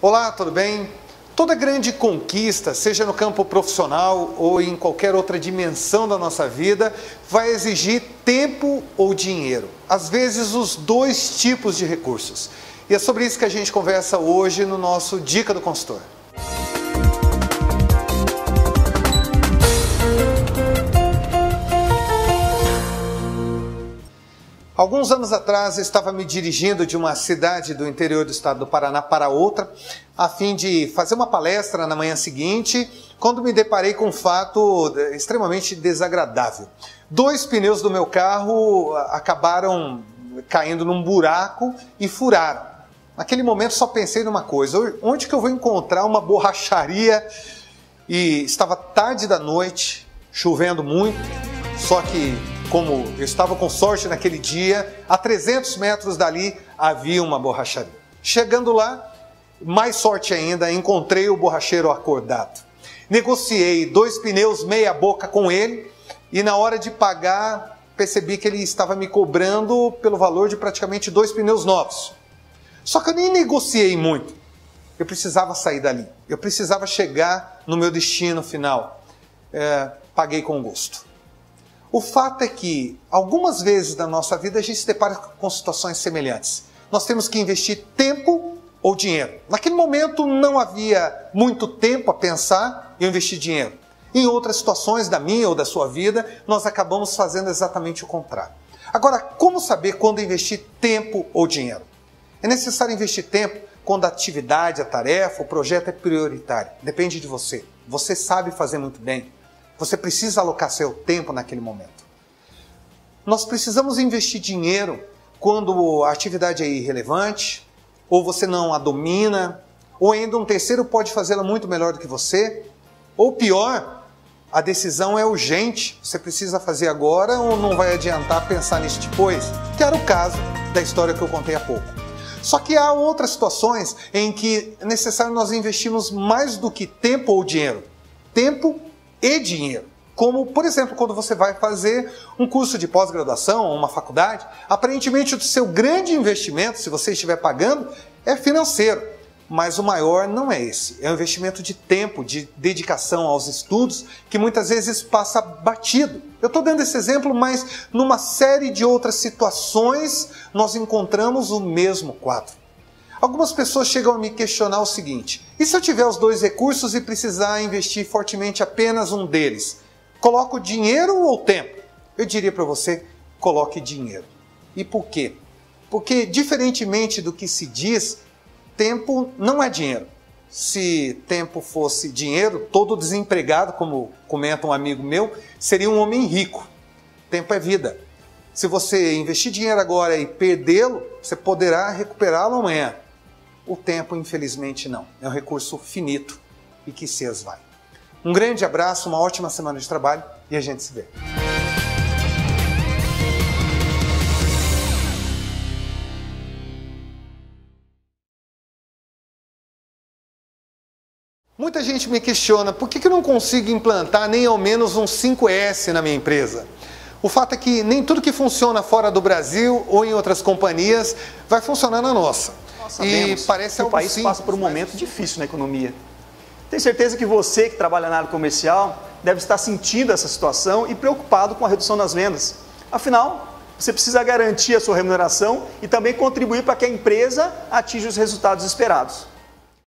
Olá, tudo bem? Toda grande conquista, seja no campo profissional ou em qualquer outra dimensão da nossa vida, vai exigir tempo ou dinheiro. Às vezes, os dois tipos de recursos. E é sobre isso que a gente conversa hoje no nosso Dica do Consultor. Alguns anos atrás, eu estava me dirigindo de uma cidade do interior do estado do Paraná para outra, a fim de fazer uma palestra na manhã seguinte, quando me deparei com um fato extremamente desagradável. 2 pneus do meu carro acabaram caindo num buraco e furaram. Naquele momento só pensei numa coisa: onde que eu vou encontrar uma borracharia? E estava tarde da noite, chovendo muito, só que como eu estava com sorte naquele dia, a 300 metros dali havia uma borracharia. Chegando lá, mais sorte ainda, encontrei o borracheiro acordado. Negociei 2 pneus meia boca com ele e na hora de pagar percebi que ele estava me cobrando pelo valor de praticamente 2 pneus novos. Só que eu nem negociei muito. Eu precisava sair dali. Eu precisava chegar no meu destino final. Paguei com gosto. O fato é que, algumas vezes na nossa vida, a gente se depara com situações semelhantes. Nós temos que investir tempo ou dinheiro. Naquele momento não havia muito tempo a pensar em investir dinheiro. Em outras situações da minha ou da sua vida, nós acabamos fazendo exatamente o contrário. Agora, como saber quando investir tempo ou dinheiro? É necessário investir tempo quando a atividade, a tarefa, o projeto é prioritário. Depende de você. Você sabe fazer muito bem. Você precisa alocar seu tempo naquele momento. Nós precisamos investir dinheiro quando a atividade é irrelevante, ou você não a domina, ou ainda um terceiro pode fazê-la muito melhor do que você, ou pior, a decisão é urgente, você precisa fazer agora ou não vai adiantar pensar nisso depois, que era o caso da história que eu contei há pouco. Só que há outras situações em que é necessário nós investirmos mais do que tempo ou dinheiro. Tempo e dinheiro. Como, por exemplo, quando você vai fazer um curso de pós-graduação ou uma faculdade, aparentemente o seu grande investimento, se você estiver pagando, é financeiro. Mas o maior não é esse. É um investimento de tempo, de dedicação aos estudos, que muitas vezes passa batido. Eu estou dando esse exemplo, mas numa série de outras situações nós encontramos o mesmo quadro. Algumas pessoas chegam a me questionar o seguinte: e se eu tiver os 2 recursos e precisar investir fortemente apenas um deles? Coloco dinheiro ou tempo? Eu diria para você, coloque dinheiro. E por quê? Porque, diferentemente do que se diz, tempo não é dinheiro. Se tempo fosse dinheiro, todo desempregado, como comenta um amigo meu, seria um homem rico. Tempo é vida. Se você investir dinheiro agora e perdê-lo, você poderá recuperá-lo amanhã. O tempo, infelizmente, não. É um recurso finito e que se esvai. Um grande abraço, uma ótima semana de trabalho e a gente se vê. Muita gente me questiona por que eu não consigo implantar nem ao menos um 5S na minha empresa. O fato é que nem tudo que funciona fora do Brasil ou em outras companhias vai funcionar na nossa. Nós sabemos e parece que o país simples, passa por um momento difícil na economia. Tenho certeza que você que trabalha na área comercial deve estar sentindo essa situação e preocupado com a redução das vendas. Afinal, você precisa garantir a sua remuneração e também contribuir para que a empresa atinja os resultados esperados.